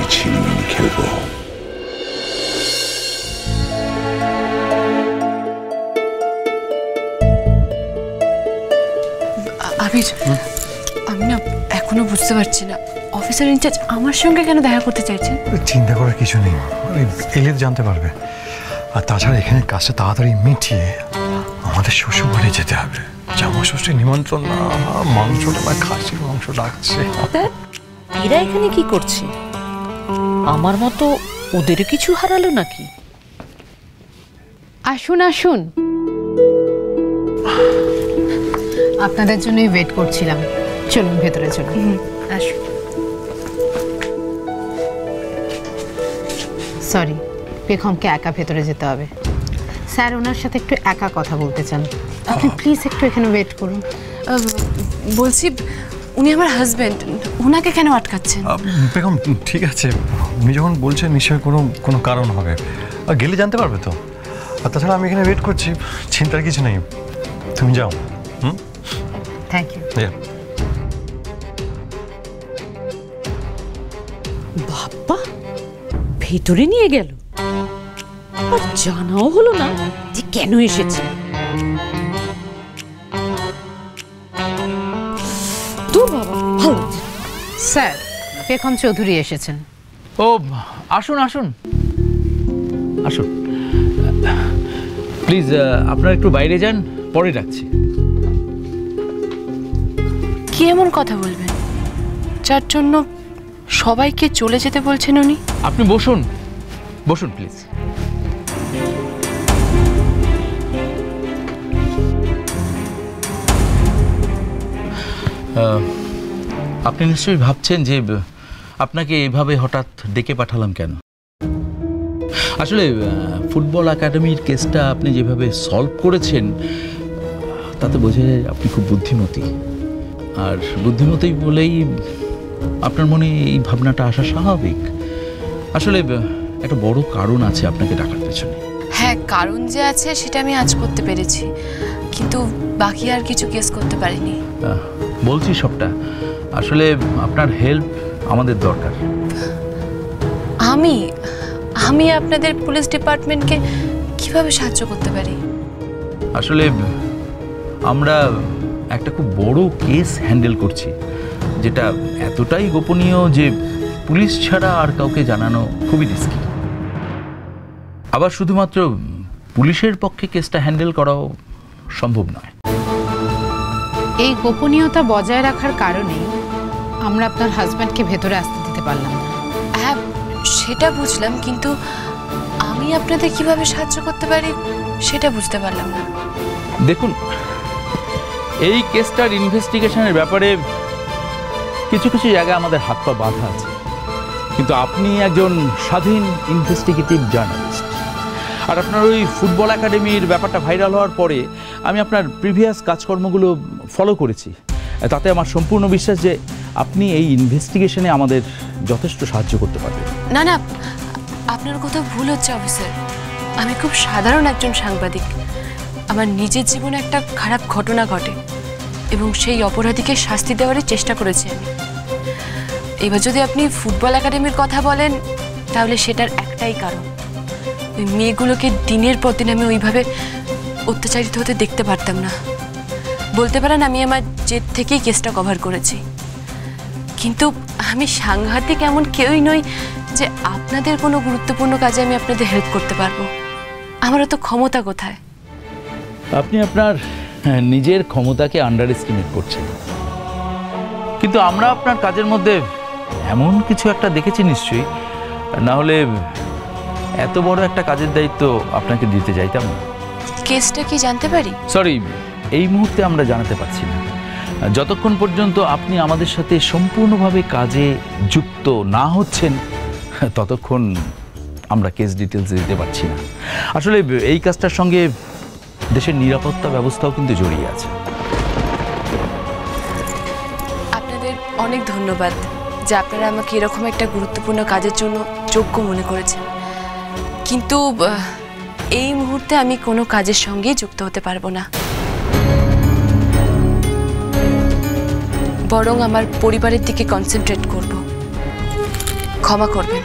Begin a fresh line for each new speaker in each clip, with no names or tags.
ছিনিমিনি খেলবো।
আবির, আমি না এখনো বুঝতে পারছি না অফিসার ইনচার্জ আমার সঙ্গে কেন দেখা করতে চাইছেন।
চিন্তা করার কিছু নেই, এলে জানতে পারবে। আর তাছাড়া এখানে কাজটা তাড়াতাড়ি মিটিয়ে আমাদের শ্বশুর বাড়ি যেতে হবে। জামা ষষ্ঠী নিমন্ত্রণ না, মাংসটা না খাসির মাংস ডাকছে।
এরা এখানে কি করছে? আমার মতো ওদের কিছু হারালো নাকি?
আসুন আসুন, আপনাদের জন্যই ওয়েট করছিলাম। চলুন ভেতরে চলুন। আসুন। সরি, পেখমকে একা ভেতরে যেতে হবে। স্যার ওনার সাথে একটু একা কথা বলতে চান। আপনি প্লিজ একটু এখানে ওয়েট করুন। বলছি, উনি আমার হাজবেন্ড, ওনাকে কেন আটকাচ্ছেন?
বেগম ঠিক আছে, উনি যখন বলছেন নিশ্চয়ই কোনো কারণ হবে। আর গেলে জানতে পারবে তো। আর তাছাড়া আমি এখানে ওয়েট করছি, চিন্তার কিছু নেই। তুমি যাও।
Thank you.
বাবা ভেতরে নিয়ে গেল, আর জানাও হলো না যে কেন এসেছে। দূর বাবা, ভালো।
স্যার, পেখম চৌধুরী এসেছেন।
ও আসুন আসুন আসুন, প্লিজ আপনারা একটু বাইরে যান, পরে ডাকছি।
কি এমন কথা বলবেন যার জন্য সবাইকে চলে যেতে বলছেন উনি?
আপনি বসুন, বসুন প্লিজ। আপনি নিশ্চয়ই ভাবছেন যে আপনাকে এইভাবে হঠাৎ ডেকে পাঠালাম কেন। আসলে ফুটবল একাডেমির কেসটা আপনি যেভাবে সলভ করেছেন তাতে বোঝা যায় আপনি খুব বুদ্ধিমতী। আর বুদ্ধিমতী বলেই আপনার মনে এই ভাবনাটা আসা স্বাভাবিক। আসলে একটা বড় কারণ আছে আপনাকে ডাকার পেছনে।
হ্যাঁ, কারণ যে আছে সেটা আমি আজ করতে পেরেছি, কিন্তু বাকি আর কিছু কেস করতে পারিনি।
বলছি সবটা। আসলে আপনার হেল্প আমাদের দরকার।
আমি আপনাদের পুলিশ ডিপার্টমেন্টকে কিভাবে সাহায্য করতে পারি?
আসলে আমরা একটা খুব বড় কেস হ্যান্ডেল করছি, যেটা এতটাই গোপনীয় যে পুলিশ ছাড়া আর কাউকে জানানো খুবই রিস্কি। আবার শুধুমাত্র পুলিশের পক্ষে কেসটা হ্যান্ডেল করাও সম্ভব নয়।
এই গোপনীয়তা বজায় রাখার কারণেই আমরা আপনার হাজব্যান্ডকে ভেতরে আসতে দিতে পারলাম না। হ্যাঁ, সেটা বুঝলাম, কিন্তু আমি আপনাদের কিভাবে সাহায্য করতে পারি সেটা বুঝতে পারলাম না।
দেখুন, এই কেসটার ইনভেস্টিগেশনের ব্যাপারে কিছু কিছু জায়গায় আমাদের হাত পা বাঁধা আছে, কিন্তু আপনি একজন স্বাধীন ইনভেস্টিগেটিভ জার্নালিস্ট। আর আপনার ওই ফুটবল একাডেমির ব্যাপারটা ভাইরাল হওয়ার পরে আমি আপনার প্রিভিয়াস কাজকর্মগুলো ফলো করেছি। তাতে আমার সম্পূর্ণ বিশ্বাস যে আপনি এই ইনভেস্টিগেশনে আমাদের যথেষ্ট সাহায্য করতে পারবেন।
না না, আপনার কোথাও ভুল হচ্ছে অফিসার। আমি খুব সাধারণ একজন সাংবাদিক। আমার নিজের জীবনে একটা খারাপ ঘটনা ঘটে এবং সেই অপরাধীকে শাস্তি দেওয়ারই চেষ্টা করেছি আমি। এবার যদি আপনি ফুটবল একাডেমির কথা বলেন তাহলে সেটার একটাই কারণ, ওই মেয়েগুলোকে দিনের পর দিন আমি ওইভাবে অত্যাচারিত হতে দেখতে পারতাম না। বলতে পারেন আমি আমার জেদ থেকেই কেসটা কভার করেছি। কিন্তু আমি সাংঘাতিক এমন কেউই নই যে আপনাদের কোনো গুরুত্বপূর্ণ কাজে আমি আপনাদের হেল্প করতে পারবো। আমারও তো ক্ষমতা কোথায়?
আপনি আপনার নিজের ক্ষমতাকে আন্ডার এস্টিমেট করছেন, কিন্তু আমরা আপনার কাজের মধ্যে এমন কিছু একটা দেখেছি নিশ্চয়ই, না হলে এত বড় একটা কাজের দায়িত্ব আপনাকে দিতে চাইতাম না।
কেসটা কি জানতে পারি?
সরি, এই মুহূর্তে আমরা জানাতে পারছি না। যতক্ষণ পর্যন্ত আপনি আমাদের সাথে সম্পূর্ণভাবে কাজে যুক্ত না হচ্ছেন ততক্ষণ আমরা কেস ডিটেলস দিতে পারছি না। আসলে এই কাজটার সঙ্গে দেশের নিরাপত্তা ব্যবস্থাও কিন্তু জড়িয়ে আছে।
আপনাদের অনেক ধন্যবাদ যে আপনারা আমাকে এরকম একটা গুরুত্বপূর্ণ কাজের জন্য যোগ্য মনে করেছেন, কিন্তু এই মুহূর্তে আমি কোনো কাজের সঙ্গেই যুক্ত হতে পারবো না। বরং আমার পরিবারের দিকে কনসেন্ট্রেট করব। ক্ষমা করবেন,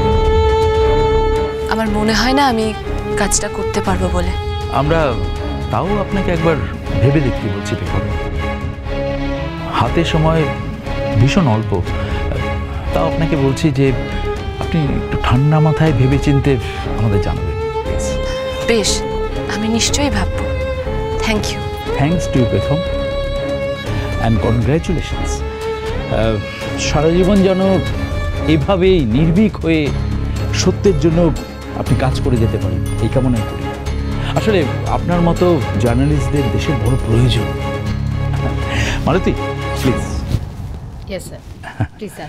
আমার মনে হয় না আমি কাজটা করতে পারবো বলে।
আমরা তাও আপনাকে একবার ভেবে দেখতে বলছি পেখম। হাতে সময় ভীষণ অল্প, তাও আপনাকে বলছি যে আপনি একটু ঠান্ডা মাথায় ভেবে চিনতে আমাদের জানাবেন।
বেশ, আমি নিশ্চয়ই ভাববো। Thank you.
Thanks to Pekham and congratulations. সারা জীবন যেন এভাবেই নির্ভীক হয়ে সত্যের জন্য আপনি কাজ করে যেতে পারেন, এই কামনাই করি। আসলে আপনার মতো জার্নালিস্টদের দেশের বড় প্রয়োজন। Malati, please.
Yes sir, please sir.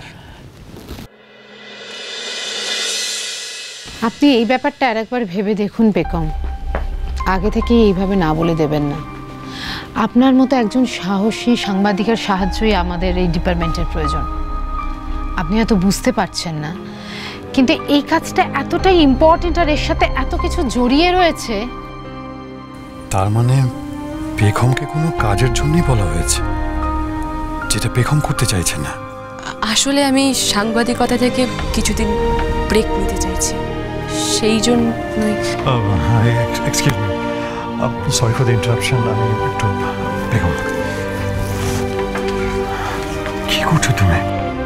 আপনি এই ব্যাপারটা আরেকবার ভেবে দেখুন বেগম, আগে থেকে এইভাবে না বলে দেবেন না। আপনার মতো একজন সাহসী সাংবাদিকের সাহায্যই আমাদের এই ডিপার্টমেন্টের প্রয়োজন। আপনি হয়তো বুঝতে পারছেন না, কিন্তু এই কাজটা এতটাই ইম্পর্টেন্ট আর এর সাথে এত কিছু জড়িয়ে রয়েছে।
তার মানে পেখমকে কোনো কাজের জন্যই বলা হয়েছে, যেটা পেখম করতে চাইছে না।
আসলে আমি সাংবাদিকতা থেকে কিছুদিন ব্রেক নিতে চাইছি, সেই জন্যই।
Excuse me, sorry for the interruption. আমি একটু পেখম, কি করছো তুমি?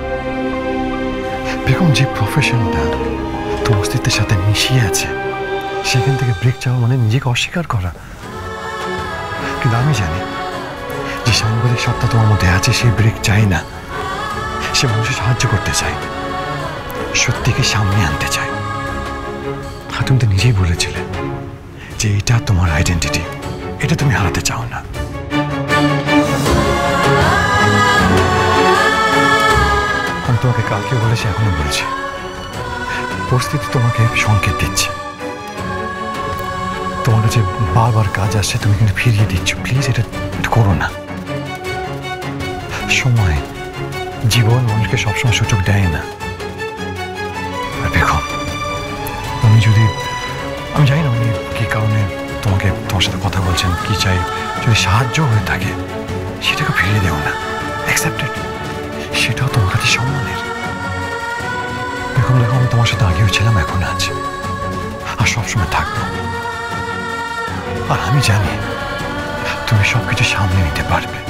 বেগম, যে প্রফেশনটা তোর অস্তিত্বের সাথে মিশিয়ে আছে, সেখান থেকে ব্রেক চাওয়া মানে নিজেকে অস্বীকার করা। কিন্তু আমি জানি যে সাংবাদিক সত্তা তোমার মধ্যে আছে, সেই ব্রেক চাই না। সে মানুষের সাহায্য করতে চায়, সত্যিকে সামনে আনতে চায়। আর তুমি তো নিজেই বলেছিলে যে এটা তোমার আইডেন্টিটি, এটা তুমি হারাতে চাও না। আমি তোমাকে কালকে বলেছি, এখনো বলছি, পরিস্থিতি তোমাকে সংকেত দিচ্ছে। তোমার কাছে বারবার কাজ আসছে, তুমি কিন্তু ফিরিয়ে দিচ্ছ। প্লিজ এটা করো না। সময়, জীবন মানুষকে সবসময় সুযোগ দেয় না। আর দেখো, আমি জানি না উনি কি কারণে তোমার সাথে কথা বলছেন, কি চাই। যদি সাহায্য হয়ে থাকে, সেটাকে ফিরিয়ে দেও না। অ্যাকসেপ্টেড, সেটাও তোমার কাছে সম্মানের। দেখো, আমি তোমার সাথে আগেও ছিলাম, এখন আছি, আর সবসময় থাকবো। আর আমি জানি তুমি সবকিছু সামনে নিতে পারবে।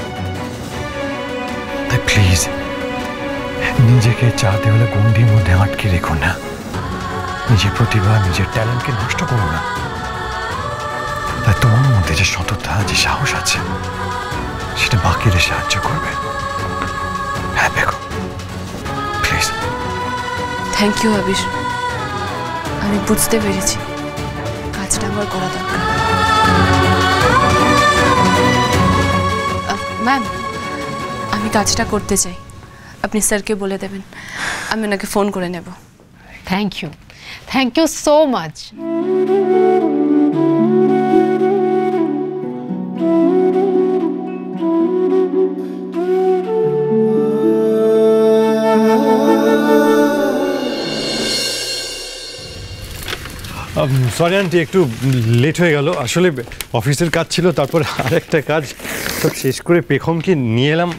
তাই প্লিজ নিজেকে চাতে হলে গণ্ডির মধ্যে আটকে রেখো না। নিজের প্রতিভা, নিজের ট্যালেন্টকে নষ্ট করো না। তাই তোমার মধ্যে যে সততা, যে সাহস আছে, সেটা বাকিদের সাহায্য করবে। হ্যাঁ দেখো, প্লিজ।
থ্যাংক ইউ আবির, আমি বুঝতে পেরেছি কাজটা আমার করা দরকার। ম্যাম, আমি কাজটা করতে চাই, আপনি স্যারকে বলে দেবেন, আমি ওনাকে ফোন করে নেব।
Thank you so much.
Sorry aunty, একটু লেট হয়ে গেল। আসলে অফিসের কাজ ছিল, তারপর আরেকটা কাজ, সব শেষ করে পেখমকে নিয়ে এলাম।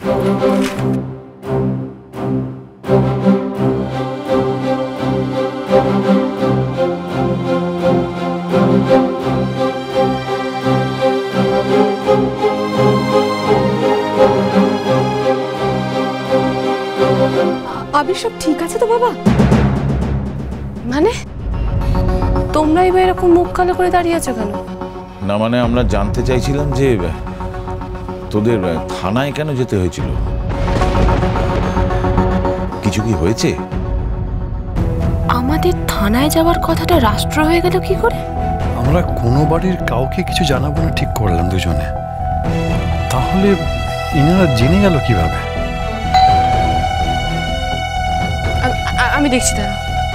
আবির, সব ঠিক আছে তো বাবা? মানে তোমরা এবার এরকম মুখ কালো করে দাঁড়িয়ে আছো কেন?
না মানে আমরা জানতে চাইছিলাম যে তোদের থানায় কেন যেতে হয়েছিল, কিছু কি হয়েছে?
আমাদের থানায় যাওয়ার কথাটা রাষ্ট্র হয়ে গেল কি করে?
আমরা কোনো বাড়ির কাউকে কিছু জানাবো না ঠিক করলাম দুজনে। তাহলে ইনারা জেনে গেল কিভাবে?
আমি দেখছি দাঁড়া।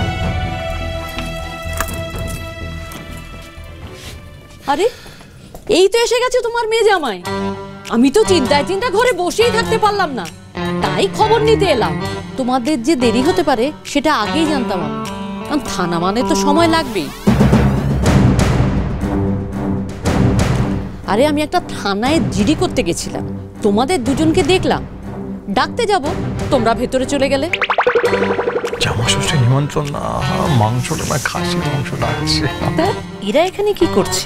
আরে এই তো এসে গেছে তোমার মেয়ে জামাই। আমি তো চিন্তায় ঘরে বসেই থাকতে পারলাম না, তাই খবর নিতে এলাম। তোমাদের যে দেরি হতে পারে সেটা আগেই জানতাম আমি, কারণ থানা মানে তো সময় লাগবেই। আরে আমি একটা থানায় জিডি করতে গেছিলাম, তোমাদের দুজনকে দেখলাম, ডাকতে যাব তোমরা ভেতরে চলে গেলে।
জামা ষষ্ঠী নিমন্ত্রণ না, মাংসটা না খাসির মাংস লাগছে।
তা এরা এখানে কি করছে?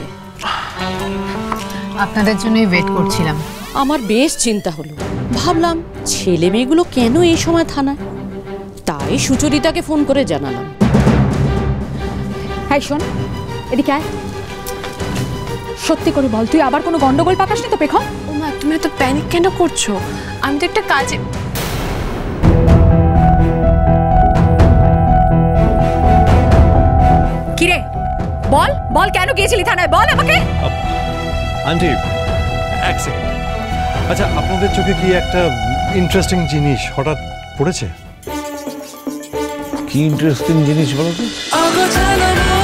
আপনাদের জন্যই ওয়েট করছিলাম।
আমার বেশ চিন্তা হলো, ভাবলাম ছেলে মেয়েগুলো কেন এই সময় থানায়, তাই সুচরিতাকে ফোন করে জানালাম।
হ্যাঁ শোন, এদিকে আয়। সত্যি করে বল, তুই আবার কোনো গন্ডগোল পাকাসনি তো পেখম?
ও মা, তুমি এত প্যানিক কেন করছো? আমি তো একটা কাজে।
কিরে বল বল, কেন গিয়েছিলি থানায়? বল আমাকে।
আন্টি এক সেকেন্ড, আচ্ছা আপনাদের চোখে কি একটা ইন্টারেস্টিং জিনিস হঠাৎ পড়েছে?
কি ইন্টারেস্টিং জিনিস বলো তো?